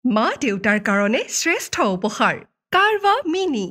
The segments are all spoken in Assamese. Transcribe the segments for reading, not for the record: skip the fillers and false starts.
মা দেউতাৰ কাৰণে শ্ৰেষ্ঠ উপহাৰ কাৰৱা মিনি।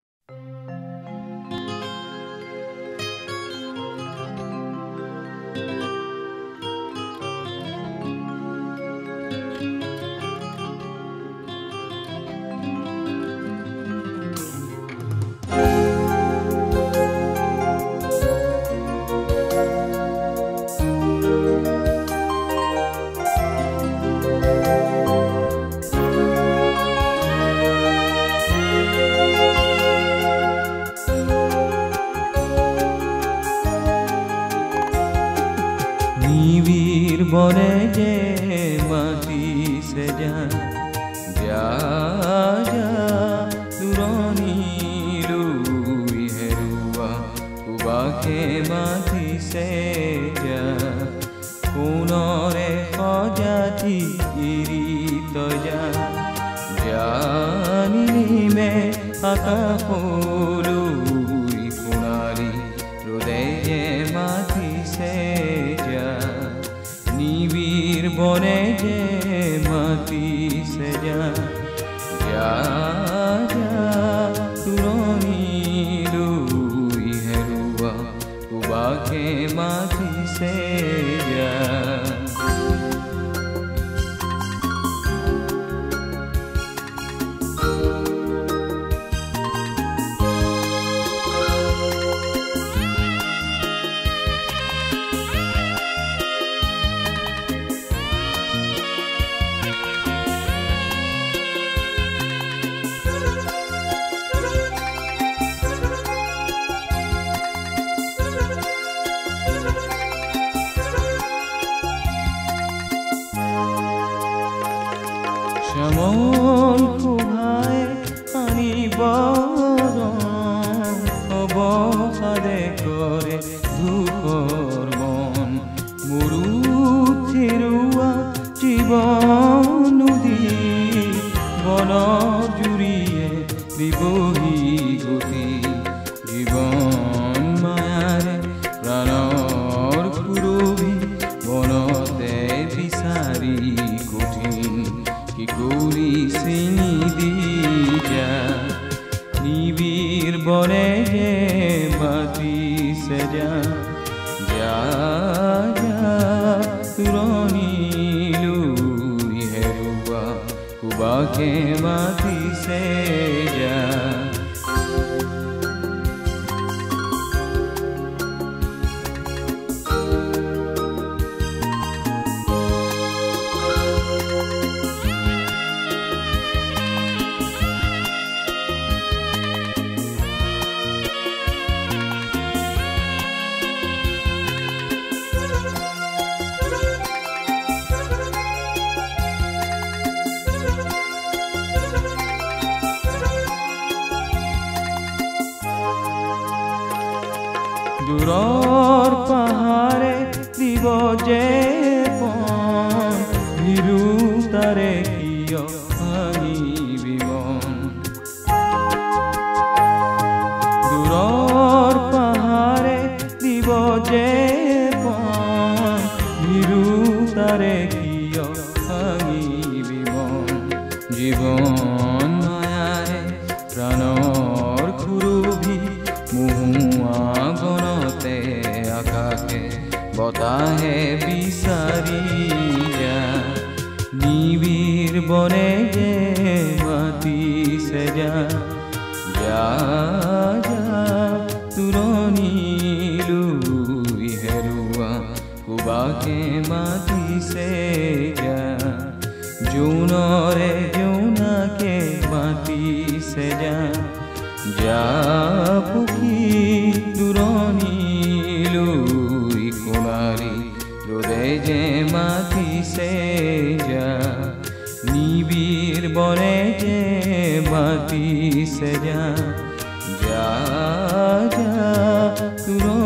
নিবিড় বনে যে মাটি সেজা যা যা দূৰণি লুই হেৰুৱা সুবাসে মাটি সেজা কোনৰে সজাতি এৰি তই যা জানিমে আকাশলৈ সোণালী ৰ'দে যে মাটি সেজা নিবিড় বনে যে মাটি সেজা যা যা দূৰণি লৈ হেৰুৱা সুবাসে মাটি সেজা শ্যামল শোভাই আনিব অৱসাদে কৰে দুখৰ মন মৰুত হেৰুৱা জীৱন নদী বনৰ জুৰিয়ে দিবহি গতি জীৱন মায়াৰে প্ৰাণৰ সুৰভি বনতে বিচাৰি কঠিন কি কৰি চিনি দি যা নিবিড় বনে যে মাটি সেজা যা যা দূৰণি লৈ হেৰুৱা সুবাসে মাটি সেজা দূৰৰ পাহাৰে দিব যে পন ভিৰু তাৰে কিয় ভাঙিবি মন দূৰৰ পাহাৰে দিব যে পন ভিৰু তাৰে কিয় ভাঙিবি মন জীৱন মায়াৰে প্ৰাণৰ সুৰভি মুহুৱা বনতে আকাশে বতাহে বিচাৰি যা নিবিড় বনে যে মাটি সেজা যা যা দূৰণি লৈ হেৰুৱা সুবাসে মাটি সেজা জোনৰে জোনাকে মাটি সেজা যা পুখী দূৰণি লৈ সোণালী ৰ'দে যে মাটি সেজা নিবিড় বনে যে মাটি সেজা যা যা